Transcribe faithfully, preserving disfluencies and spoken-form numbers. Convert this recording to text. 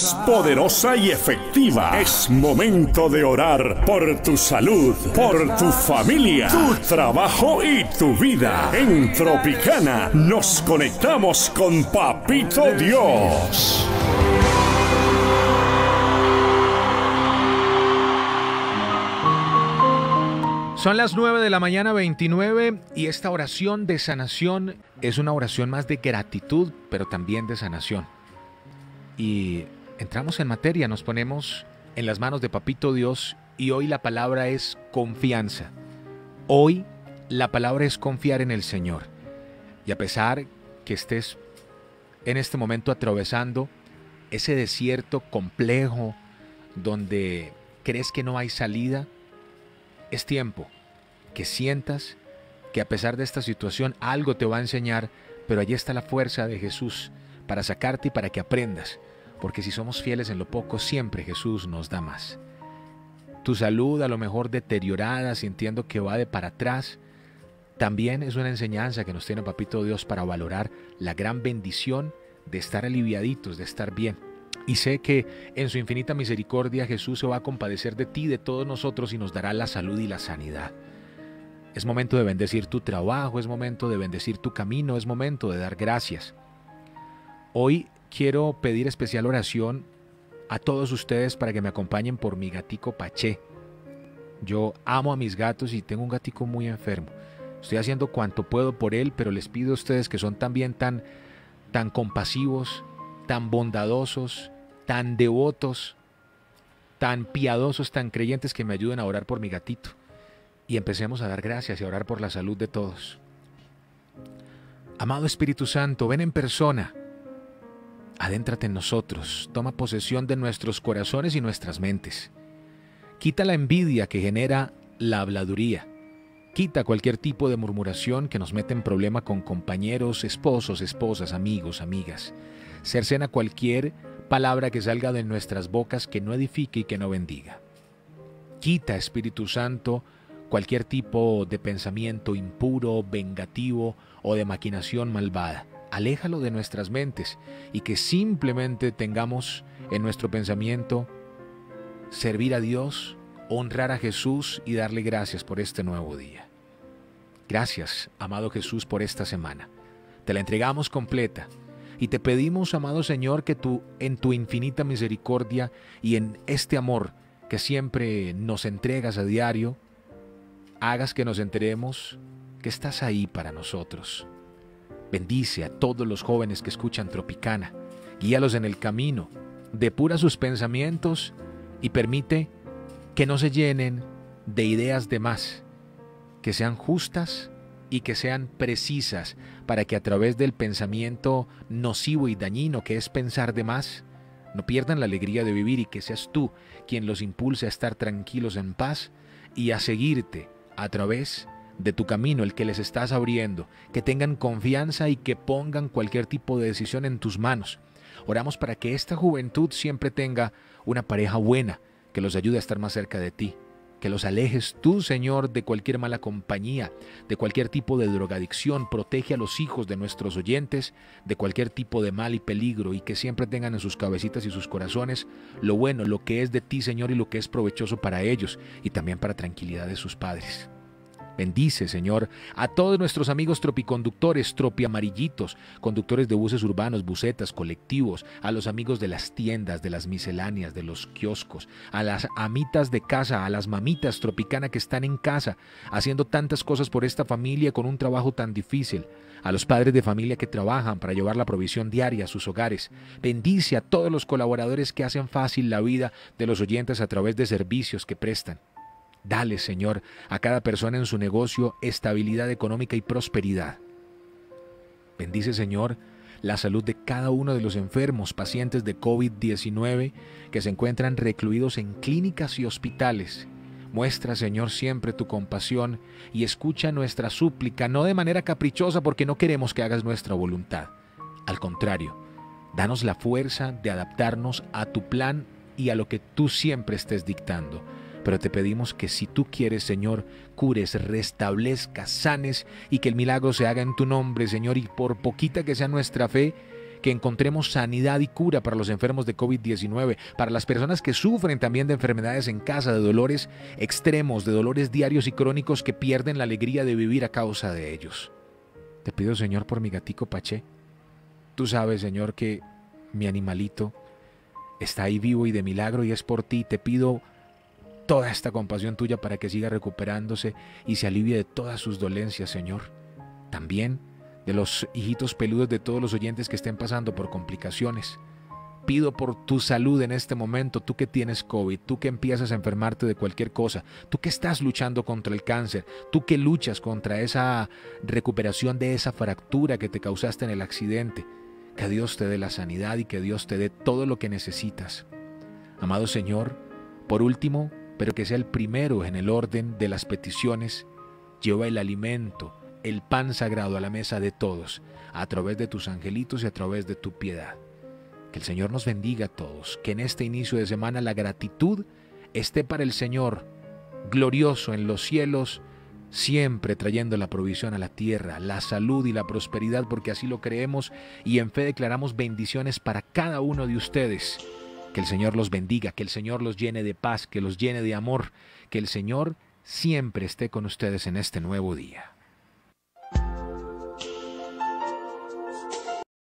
Poderosa y efectiva. Es momento de orar por tu salud, por tu familia, tu trabajo y tu vida. En Tropicana nos conectamos con Papito Dios. Son las nueve de la mañana, veintinueve, y esta oración de sanación es una oración más de gratitud, pero también de sanación. Y entramos en materia, nos ponemos en las manos de Papito Dios, y hoy la palabra es confianza. Hoy la palabra es confiar en el Señor. Y a pesar que estés en este momento atravesando ese desierto complejo donde crees que no hay salida, es tiempo que sientas que a pesar de esta situación algo te va a enseñar, pero allí está la fuerza de Jesús para sacarte y para que aprendas, porque si somos fieles en lo poco, siempre Jesús nos da más. Tu salud a lo mejor deteriorada, sintiendo que va de para atrás, también es una enseñanza que nos tiene Papito Dios para valorar la gran bendición de estar aliviaditos, de estar bien. Y sé que en su infinita misericordia Jesús se va a compadecer de ti, de todos nosotros, y nos dará la salud y la sanidad. Es momento de bendecir tu trabajo, es momento de bendecir tu camino, es momento de dar gracias. Hoy quiero pedir especial oración a todos ustedes para que me acompañen por mi gatico Paché. Yo amo a mis gatos y tengo un gatico muy enfermo. Estoy haciendo cuanto puedo por él, pero les pido a ustedes que son también tan, tan compasivos, tan bondadosos, tan devotos, tan piadosos, tan creyentes, que me ayuden a orar por mi gatito. Y empecemos a dar gracias y a orar por la salud de todos. Amado Espíritu Santo, ven en persona. Adéntrate en nosotros, toma posesión de nuestros corazones y nuestras mentes. Quita la envidia que genera la habladuría. Quita cualquier tipo de murmuración que nos mete en problema con compañeros, esposos, esposas, amigos, amigas. Cercena cualquier palabra que salga de nuestras bocas que no edifique y que no bendiga. Quita, Espíritu Santo, cualquier tipo de pensamiento impuro, vengativo o de maquinación malvada. Aléjalo de nuestras mentes y que simplemente tengamos en nuestro pensamiento servir a Dios, honrar a Jesús y darle gracias por este nuevo día. Gracias, amado Jesús, por esta semana. Te la entregamos completa. Y te pedimos, amado Señor, que tú, en tu infinita misericordia y en este amor que siempre nos entregas a diario, hagas que nos enteremos que estás ahí para nosotros. Bendice a todos los jóvenes que escuchan Tropicana, guíalos en el camino, depura sus pensamientos y permite que no se llenen de ideas de más, que sean justas y que sean precisas, para que a través del pensamiento nocivo y dañino que es pensar de más, no pierdan la alegría de vivir, y que seas tú quien los impulse a estar tranquilos en paz y a seguirte a través de tu camino, el que les estás abriendo, que tengan confianza y que pongan cualquier tipo de decisión en tus manos. Oramos para que esta juventud siempre tenga una pareja buena, que los ayude a estar más cerca de ti. Que los alejes tú, Señor, de cualquier mala compañía, de cualquier tipo de drogadicción. Protege a los hijos de nuestros oyentes de cualquier tipo de mal y peligro, y que siempre tengan en sus cabecitas y sus corazones lo bueno, lo que es de ti, Señor, y lo que es provechoso para ellos y también para tranquilidad de sus padres. Bendice, Señor, a todos nuestros amigos tropiconductores, tropiamarillitos, conductores de buses urbanos, busetas, colectivos, a los amigos de las tiendas, de las misceláneas, de los kioscos, a las amitas de casa, a las mamitas Tropicana que están en casa, haciendo tantas cosas por esta familia con un trabajo tan difícil, a los padres de familia que trabajan para llevar la provisión diaria a sus hogares. Bendice a todos los colaboradores que hacen fácil la vida de los oyentes a través de servicios que prestan. Dale, Señor, a cada persona en su negocio estabilidad económica y prosperidad. Bendice, Señor, la salud de cada uno de los enfermos, pacientes de COVID diecinueve que se encuentran recluidos en clínicas y hospitales. Muestra, Señor, siempre tu compasión y escucha nuestra súplica, no de manera caprichosa, porque no queremos que hagas nuestra voluntad. Al contrario, danos la fuerza de adaptarnos a tu plan y a lo que tú siempre estés dictando. Pero te pedimos que si tú quieres, Señor, cures, restablezcas, sanes y que el milagro se haga en tu nombre, Señor, y por poquita que sea nuestra fe, que encontremos sanidad y cura para los enfermos de COVID diecinueve, para las personas que sufren también de enfermedades en casa, de dolores extremos, de dolores diarios y crónicos que pierden la alegría de vivir a causa de ellos. Te pido, Señor, por mi gatico Paché. Tú sabes, Señor, que mi animalito está ahí vivo y de milagro y es por ti. Te pido toda esta compasión tuya para que siga recuperándose y se alivie de todas sus dolencias, Señor. También de los hijitos peludos de todos los oyentes que estén pasando por complicaciones. Pido por tu salud en este momento, tú que tienes COVID, tú que empiezas a enfermarte de cualquier cosa, tú que estás luchando contra el cáncer, tú que luchas contra esa recuperación de esa fractura que te causaste en el accidente. Que Dios te dé la sanidad y que Dios te dé todo lo que necesitas. Amado Señor, por último, pero que sea el primero en el orden de las peticiones, lleva el alimento, el pan sagrado a la mesa de todos, a través de tus angelitos y a través de tu piedad. Que el Señor nos bendiga a todos, que en este inicio de semana la gratitud esté para el Señor, glorioso en los cielos, siempre trayendo la provisión a la tierra, la salud y la prosperidad, porque así lo creemos y en fe declaramos bendiciones para cada uno de ustedes. Que el Señor los bendiga, que el Señor los llene de paz, que los llene de amor, que el Señor siempre esté con ustedes en este nuevo día.